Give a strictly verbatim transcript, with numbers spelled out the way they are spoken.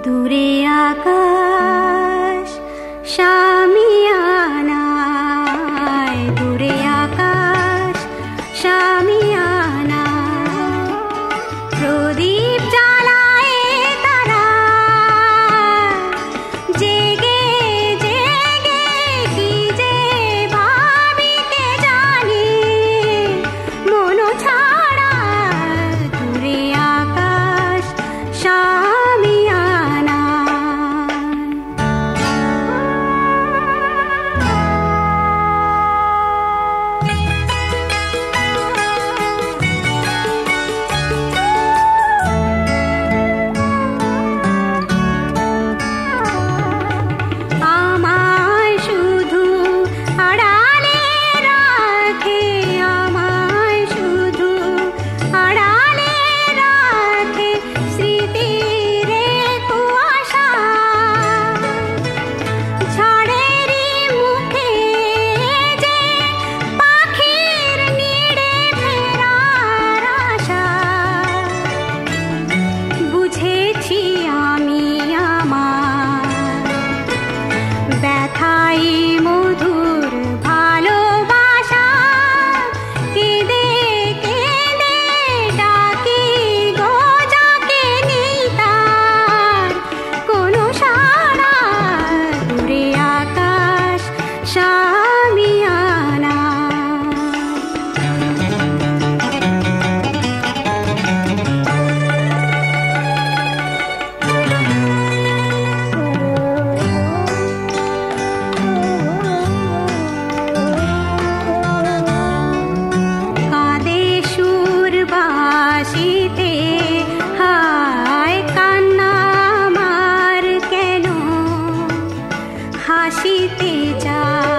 দূরে আকাশ শামিয়ানায়, দূরে আকাশ শামিয়ানায়, প্রদীপ জ্বালায় তারা জেগে জেগে কি যে ভাবি কে জানে মন ছাড়া, দূরে আকাশ শামিয়ানা। আমায় শুধু আড়ালে রাখে, আমায় শুধু আড়ালে রাখে স্মৃতির কুয়াশা, ঝড়েরই মুখে যে পাখির নিড়ে ফেরার আশা, বুঝেছি আমি আমার ব্যথাই মধুর ভালোবাসা, কেঁদে কেঁদে ডাকি গো যাকে নেই তার কোনো সাড়া, দূরে আকাশ শামিয়ানা। কাঁদে সুর বাসিতে, হায় কান্না আমার কেন, হাসিতে যা